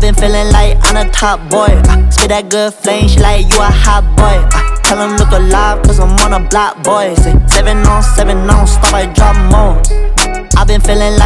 been feeling like I'm the top boy. Spit that good flame, she like you a hot boy. Tell him look alive, cause I'm on a block, boy. Say 7 on 7 on, stop, I drop more. I been feeling like